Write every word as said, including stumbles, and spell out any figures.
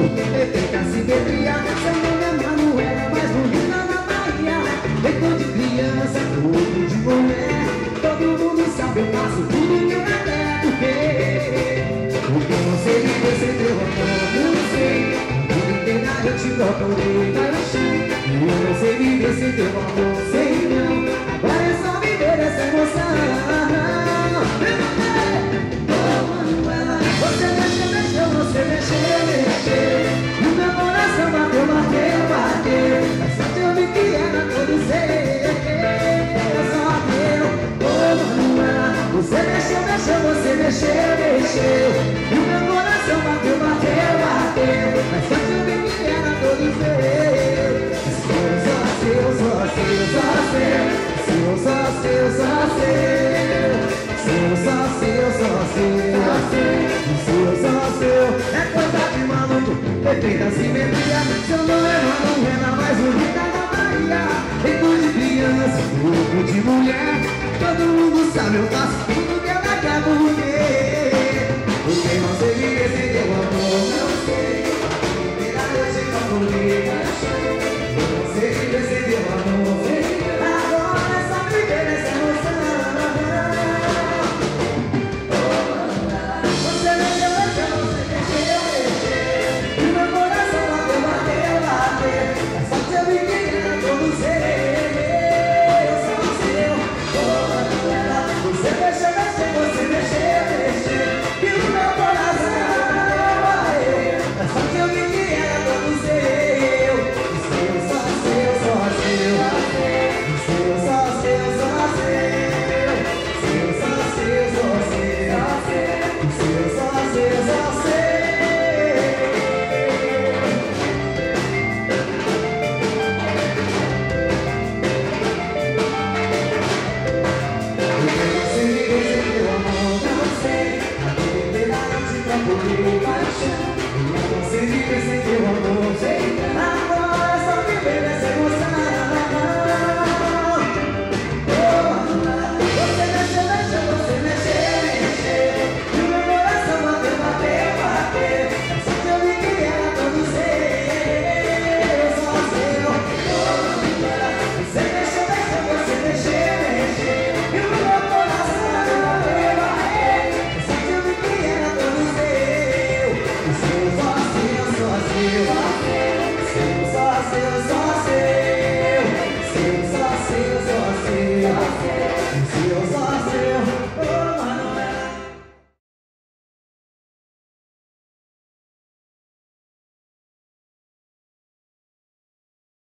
perfeita simetria. Seu nome é Manuela, mais bonita da Bahia. Feito de criança, corpo de mulher. Todo mundo sabe, eu faço tudo que eu quero. Porque Porque eu não sei viver sem teu amor, eu não sei. Tudo inteira eu te procurei, mas eu sei. Eu não sei viver sem teu amor, sei não. Agora é só viver essa emoção. Você mexeu, mexeu, você mexeu, mexeu. E o meu coração bateu, bateu, bateu. Mas só te eu vi que era todo seu. Só meu, oh Manuela. Você mexeu, mexeu, você mexeu, mexeu. E o meu coração bateu, bateu, bateu. Mas só te eu vi que era todo seu. Só seu, só seu, só seu. Seu, só seu, só seu. Seu, só seu, só seu. Seu, só seu. É coisa de maluco, perfeita simetria. Seu nome é Manuela, mais bonita da Bahia. Feito de criança, corpo de mulher. Todo mundo sabe, eu faço